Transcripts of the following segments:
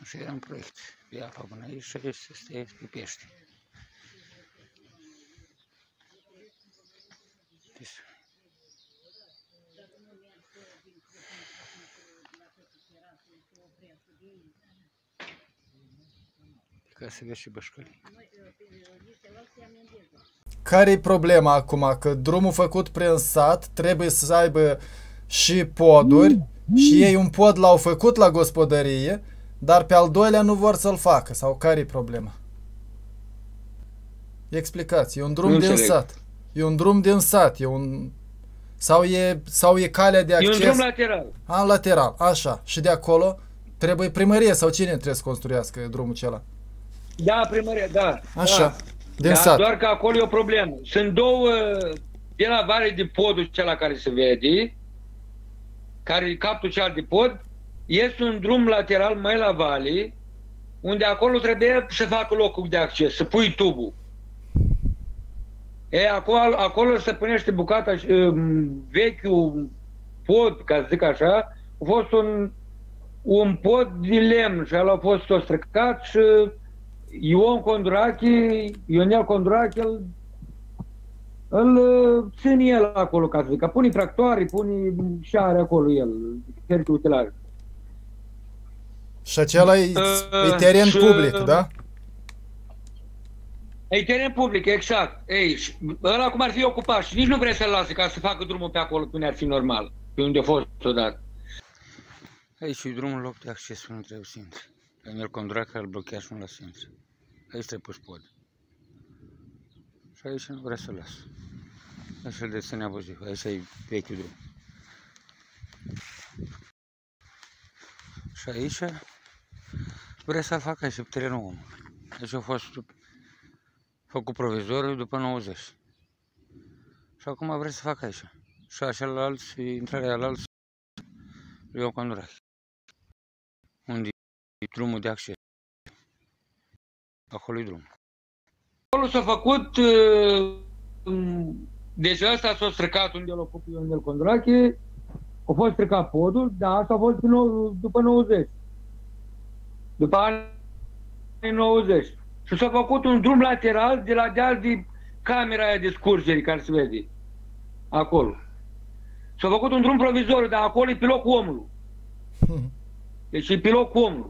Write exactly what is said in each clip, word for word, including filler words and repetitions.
Așa era un proiect. Pe apa până aici și aici se stea pe pește. Deci, ca să vezi și bășcălii. Care-i problema acum? Că drumul făcut prin sat trebuie să aibă și poduri și ei un pod l-au făcut la gospodărie, dar pe al doilea nu vor să-l facă. Sau care-i problema? Explicați. E un drum Nu din înțeleg. sat. E un drum din sat. E un... Sau e, sau e calea de E acces... un drum lateral. A, lateral. Așa. Și de acolo trebuie primărie sau cine trebuie să construiască drumul acela? Da, primărie, da. Așa. Da. Din Da, sat. doar că acolo e o problemă. Sunt două, de la vale de podul cela care se vede, care e capul cel de pod, este un drum lateral mai la vale, unde acolo trebuie să facă locul de acces, să pui tubul. E, acolo, acolo se punește bucata, um, vechiul pod, ca să zic așa, a fost un, un pod de lemn și ăla a fost tot stricat și Ion Condurache, Ionel Condurache, îl, îl ține el acolo, ca să zic, că pune tractoare, pune și are acolo el, cerci utilaj. Și acela e, Uh, e teren și- public, da? E teren public, exact. Ei, și ăla cum ar fi ocupat și nici nu vrea să-l lase ca să facă drumul pe acolo, cum ar fi normal, pe unde a fost odată. Aici e drumul loc de acces, nu trebuie să intri. Ionel Condurache îl blochează și nu lasă să intri. Aici trebuie pus pod. Și aici nu vrea să-l las. Aici îl deține abuziv. Aici e vechiul drum. Și aici vrea să-l facă aici, pe terenul omului. Aici a fost făcut provizoriu după nouăzeci. Și acum vrea să facă aici. Și așa la alți, intrarea la alți, Ion Condurache. Unde e drumul de acces. Acolo e drumul. Acolo s-a făcut, deci ăsta s-a stricat unde l-a făcut Ionel Condurache, a fost stricat podul, dar asta a fost după nouăzeci. După anii nouăzeci. Și s-a făcut un drum lateral de la deal de camera aia de scurgere care se vede. Acolo. S-a făcut un drum provizoriu, dar acolo e pe locul omului. Deci e pe locul omului.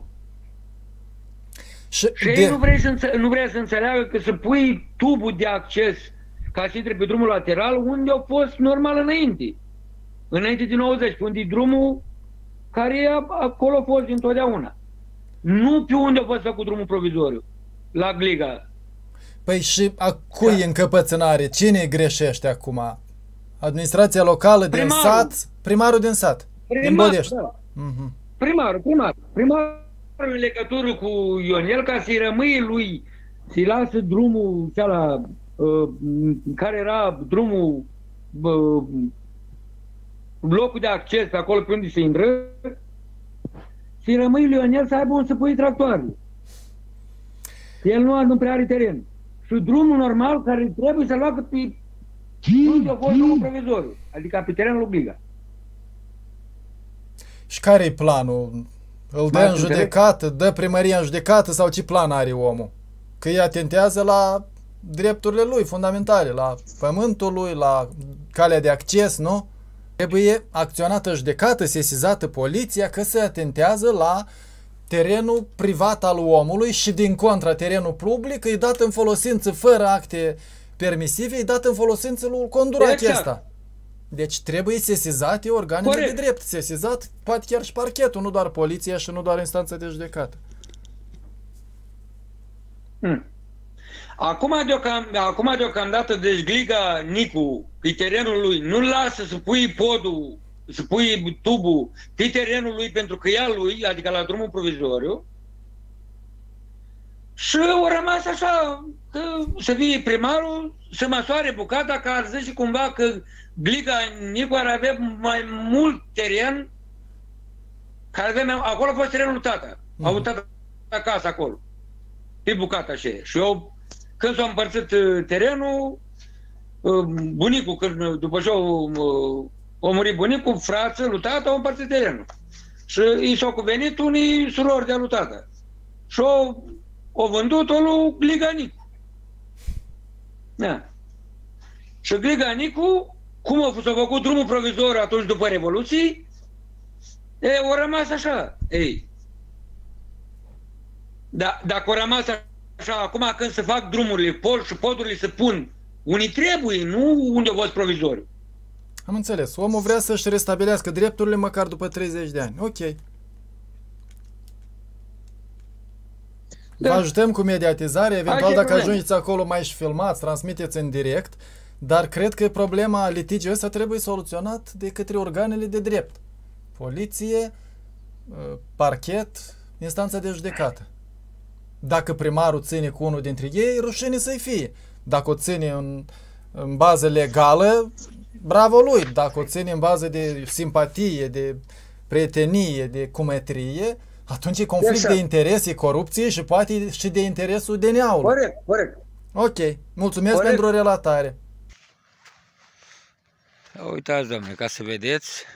Și Și ei de... nu vrea, să înțe- nu vrea să înțeleagă că să pui tubul de acces ca să intre pe drumul lateral unde a fost normal înainte. Înainte din nouăzeci, unde e drumul care e acolo a fost întotdeauna. Nu pe unde a fost făcut drumul provizoriu. La Gliga. Păi și a cui da. încăpățânare? Cine greșește acum? Administrația locală din Primarul. sat? Primarul din sat? Din Primar, Bodești? da. Mhm. Primarul, primar. Primarul în legătură cu Ionel ca să-i rămâie lui, să-i lasă drumul ceala, uh, care era drumul, uh, locul de acces pe acolo pe unde se intră, să-i rămâie lui Ionel să aibă unde să pui tractoarele. El nu, nu prea are teren. Și drumul normal care trebuie să-l facă pe unde a fost drumul provizoriu, adică pe terenul lui Gliga. Și care-i planul? Îl dă Mai în judecată? Dă primăria în judecată? Sau ce plan are omul? Că îi atentează la drepturile lui fundamentale, la pământul lui, la calea de acces, nu? Trebuie acționată judecată, sesizată poliția, că se atentează la terenul privat al omului și din contra terenul public îi dat în folosință fără acte permisive, îi dat în folosință lui Condurache Exact. ăsta. Deci trebuie sesizate organele Corect. de drept, sesizat poate chiar și parchetul, nu doar poliția și nu doar instanța de judecată. Hmm. Acum, deocam, acum deocamdată, deci Gliga Nicu, pe terenul lui, nu-l lasă să pui podul, să pui tubul pe terenul lui pentru că e al lui, adică la drumul provizoriu. Și au rămas așa, că să fie primarul, să măsoare bucata, că ar zice cumva că Gliga Nicu ar avea mai mult teren, care avea, acolo a fost terenul lui tata. Mm. A avut tata acasă acolo, pe bucata așa. Și eu, când s-a împărțit terenul, bunicul, când, după ce a murit bunicul, frață lui tata, au împărțit terenul. Și i s-au cuvenit unii surori de-a lui tata. și o, o vândut-o lui Gliganicu. Da. Și Gliganicu, cum a fost a făcut drumul provizor atunci după Revoluție, e, o rămas așa. Ei. Da, dacă o rămas așa, acum când se fac drumurile, pod și podurile se pun, unii trebuie, nu unde a fost provizoriu. Am înțeles. Omul vrea să-și restabilească drepturile măcar după treizeci de ani. Ok. Da. Vă ajutăm cu mediatizare, eventual dacă problem. ajungeți acolo mai și filmați, transmiteți în direct, dar cred că problema litigiului ăsta trebuie soluționat de către organele de drept. Poliție, parchet, instanța de judecată. Dacă primarul ține cu unul dintre ei, rușine să-i fie. Dacă o ține în, în bază legală, bravo lui. Dacă o ține în bază de simpatie, de prietenie, de cumetrie, atunci e conflict Așa. de interes, e corupție și poate și de interesul D N A-ului. Corect, corect. Ok. Mulțumesc Corect. pentru relatare. Uitați, domnule, ca să vedeți,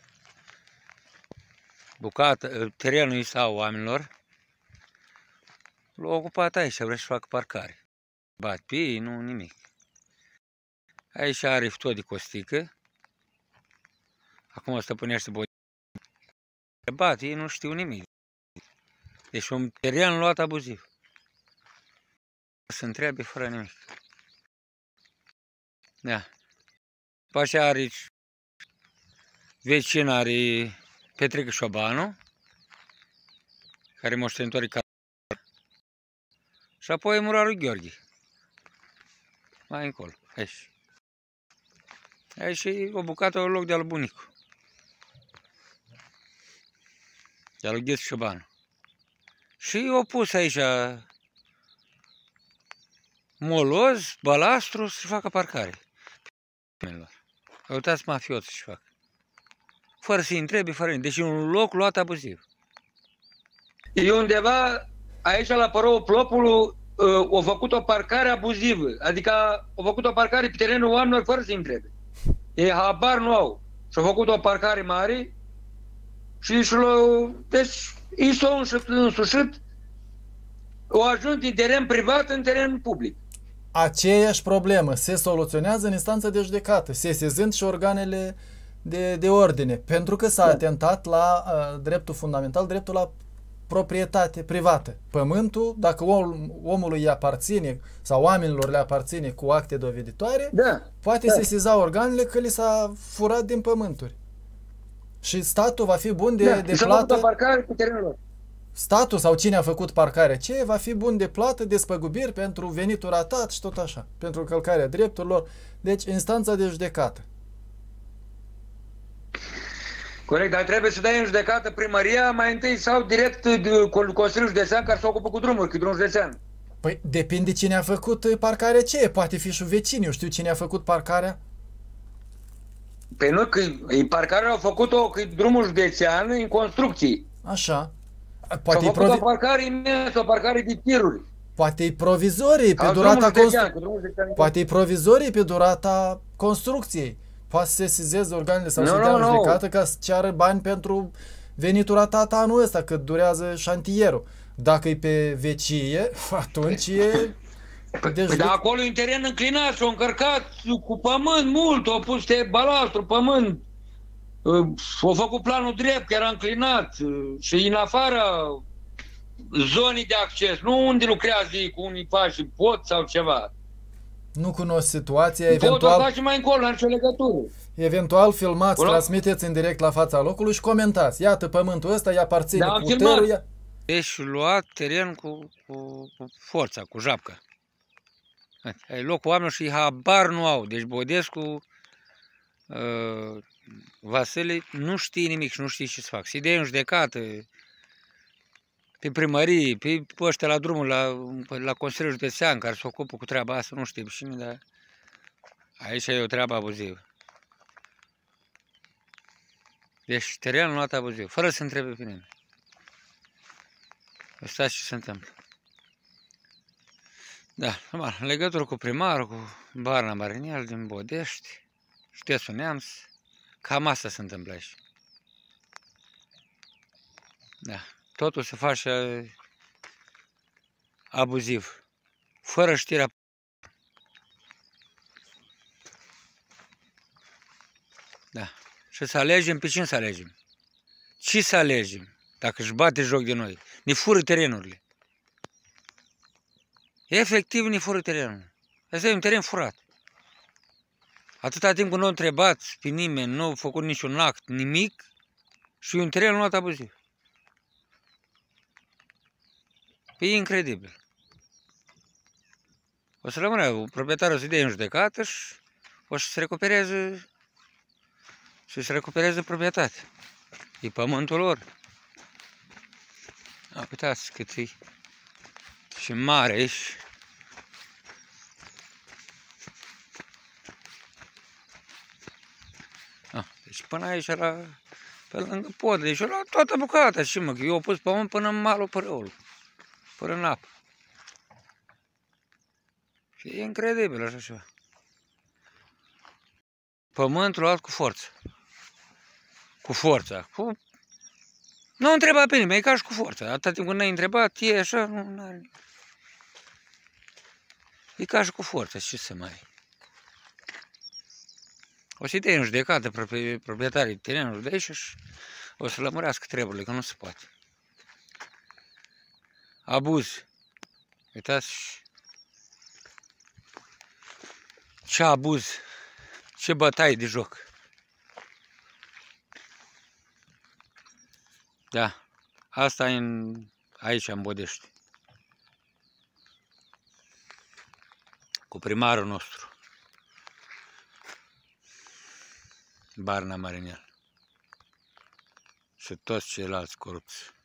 bucată, terenul ăsta a oamenilor l-au ocupat aici, vrea să facă parcare. Bat pe ei, nu nimic. Aici are tot de costică. Acum o stăpânește boi. Bat, ei nu știu nimic. Deci un teren luat abuziv. Se întrebe fără nimic. Da. După aceea are vecin, are Petrică Șobanu, care moștenitoare ca. Și apoi Murarul Gheorghe. Mai încolo, aici. Aici e o bucată în loc de al bunicu. De al lui Gheț Șobanu. Și au pus aici moloz, balastru să facă parcare. Uitați mafioții ce fac. Fără să-i întrebi, fără nimic. Deci e un loc luat abuziv. E undeva, aici la Părău Plopului, au făcut o parcare abuzivă. Adică au făcut o parcare pe terenul oamenilor fără să-i întrebe. Ei habar nu au. Și-au făcut o parcare mare și și l-au... Deci ei s-au însușit, au ajuns din teren privat în teren public. Aceeași problemă se soluționează în instanța de judecată, sesizând și organele de, de ordine, pentru că s-a Da. atentat la uh, dreptul fundamental, dreptul la proprietate privată. Pământul, dacă om, omului îi aparține sau oamenilor le aparține cu acte doveditoare, Da. poate da. sesiza organele că li s-a furat din pământuri. Și statul va fi bun de, Da. de Și-au făcut o plată. parcare pe terenul lor. Statul sau cine a făcut parcarea ce va fi bun de plată, despăgubiri pentru venitul ratat și tot așa, pentru călcarea drepturilor. Deci, instanța de judecată. Corect, dar trebuie să dai în judecată primăria mai întâi sau direct Consiliul Județean care se ocupă cu drumuri, cu drumul județean. Păi, depinde cine a făcut parcarea ce. Poate fi și vecini, eu știu cine a făcut parcarea. Păi nu, că parcarea au făcut-o cu drumul județean în construcții. Așa. S-au Poate e, făcut provi... o parcare imensă, o parcare de tiruri. Poate e provizorii pe Ca durata drumul județean, construcției. cu drumul județean. Poate e provizorii pe durata construcției. Poate să sesizeze organele sau Nu, să dea nu, în nu. judecată ca să ceară bani pentru venitul ratat anul ăsta, cât durează șantierul. Dacă e pe vecie, atunci e... Deci, Păi, dar acolo e un teren înclinat și-au încărcat cu pământ mult, au pus de balastru, pământ. Uh, Au făcut planul drept, că era înclinat uh, și în afara zonii de acces, nu unde lucrează ei cu unii pași, pot sau ceva. nu cunosc situația, Pot o eventual, face mai încolo, n-are nicio legătură. eventual filmați, Acolo? transmiteți în direct la fața locului și comentați. Iată, pământul ăsta îi aparține Da, am cu filmat. tărul. Ia... Deci luat teren cu, cu, cu forța, cu japca. Ai locul oamenilor și habar nu au. Deci Bodescu, uh, Vasile, nu știe nimic și nu știe ce să fac. Și de în judecată, pe primărie, pe ăștia la drumul, la, la Consiliul Județean, care se ocupă cu treaba asta, nu știe cine, dar aici e o treabă abuzivă. Deci terenul luat abuziv, fără să întrebe pe nimeni. Uitați ce se întâmplă. Da, normal, în legătură cu primarul, cu Barna Marinel din Bodești, județul Neamț, cam asta se întâmplă aici. Da, totul se face abuziv, fără știrea. Da. Și să alegem, pe cine să alegem? Ce să alegem dacă își bate joc de noi? Ne fură terenurile. Efectiv ne fură terenul. Asta e un teren furat. Atâta timp când nu a întrebat pe nimeni, nu a făcut niciun act, nimic, și un teren luat abuziv. E incredibil. O să rămână, proprietarul să dea în judecată și o să se recupereze și să recupereze proprietatea. E pământul lor. A, uitați cât e și mare aici. A, deci până aici era pe lângă pod, deci era toată bucata, și mă, eu au pus pământ până în malul părâului, până în apă. Și e incredibil așa ceva. Pământul luat cu forță. Cu forța. Cu... Nu întreba pe nimeni, e ca și cu forța. Atâta timp când n-ai întrebat, e așa, nu are. E ca și cu forța, ce să mai... O să-i dea în judecată proprietarii terenului de aici și o să lămurească treburile, că nu se poate. Abuz. Uitați ce abuz, ce bătaie de joc. Da, asta e în, aici în Bodești. Cu primarul nostru. Barna Marinel. Și toți ceilalți corupți.